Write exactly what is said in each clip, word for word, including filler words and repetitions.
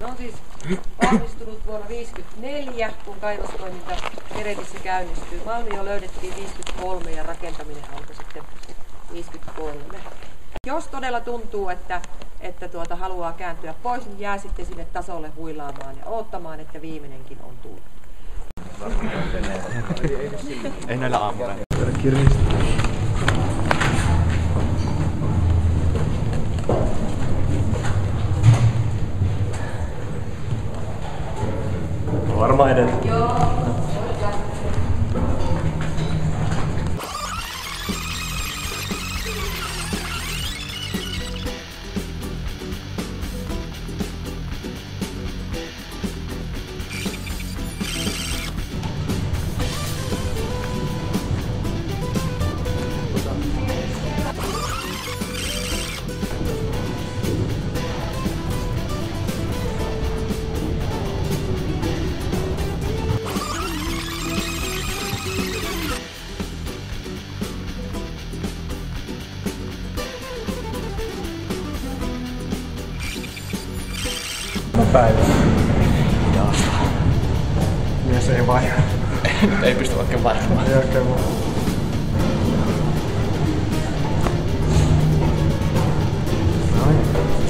Ne on siis valmistunut vuonna viisikymmentäneljä, kun kaivostoiminta Keretissä käynnistyy. Malmio löydettiin viisikymmentäkolme ja rakentaminen alkoi sitten viisikymmentäkolme. Jos todella tuntuu, että, että tuota haluaa kääntyä pois, niin jää sitten sinne tasolle huilaamaan ja odottamaan, että viimeinenkin on tullut. Ei näillä aamulla. Varmaan edelleen. Joo. Päivä. Hidasta. Mies ei vaihda. Ei pysty oikein vaihtamaan. Ei oikein vaan. Noin.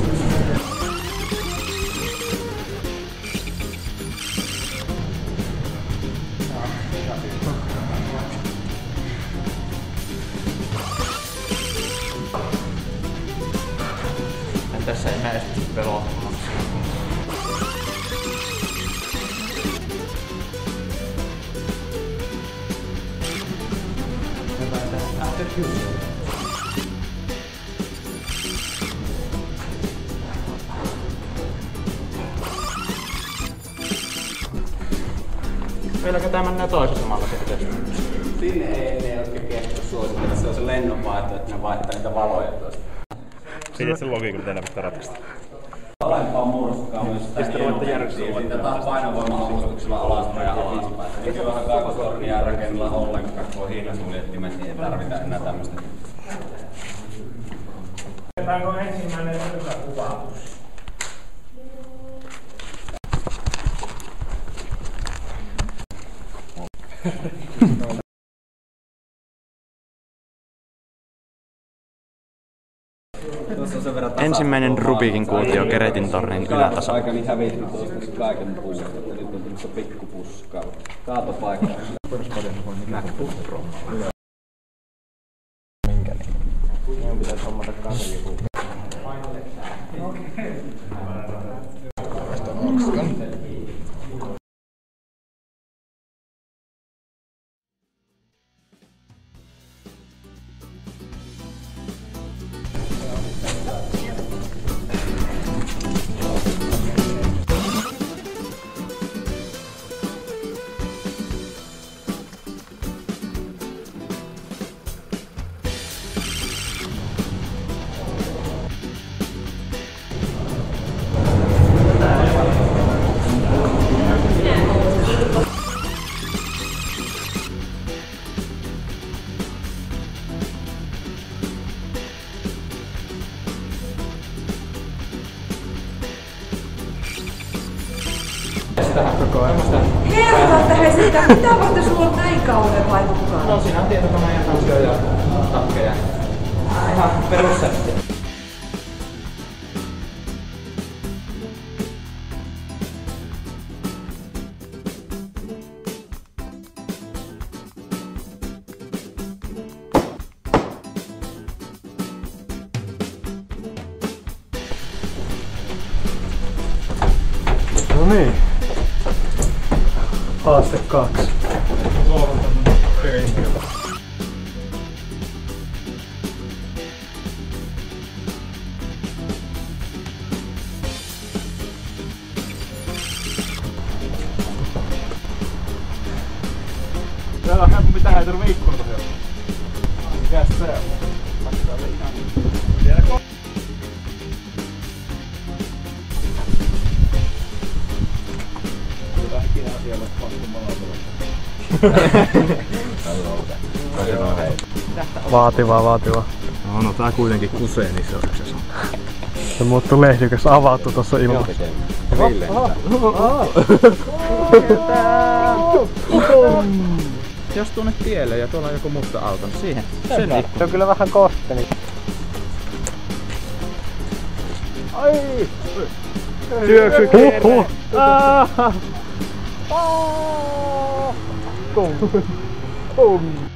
Tässä ei näe edes pysty pelottamaan. Vieläkö tämä mennään toisen samalla sitten? Sinne ei ne oikein kestä suositella. Se on se lennonvaihto, että ne vaihtaa niitä valoja tuosta. Siinä se logiikka teillä pitää ratkaista. Alempaa muodostakaa myös sitä hienoa. Siitä taas painovoima-avustuksella alaspäin ja alaspäin. Ei se vähän kaivotornia rakennella ollenkaan, kun on hiinasuljettimet, niin ei tarvita enää tämmöistä. Otetaanko ensimmäinen ylkäkuva? Ensimmäinen Rubikin kuutio Keretin tornin ylätasolla. Aika niin hävitty tuosta kaiken puusta, että nyt on tämmöistä pikkupuskaa. Kaatopaikka. Minkä niin? Minun pitäisi hommata kanssa joku. Tästä on Okskan. Herra, hei siitä, mitä varten sulla on näin kauhean vaiva mukana? No siinä on tietokone ja tämmöisiä ja takkeja. Ihan perussetti. No niin. Haaste kaksi. Täällä on helpompi tähän, ei tarvitse ikkunata siellä. Mikäs se on? Laitetaan ihan. Vielä ko... Jotain ikinä asialla pakko malautua. Vaativaa, vaativaa. No, no tää kuitenkin kusee, niin se on se. Se muuttuu lehdykäs avautu tossa ilmassa. Jos tuonne tielle ja tuolla on joku musta auto, niin siihen. Sen ikku. Se on kyllä vähän kosteli. Ai! Syöksy kerran! Aaaa! Aaaa! Kum! Kum!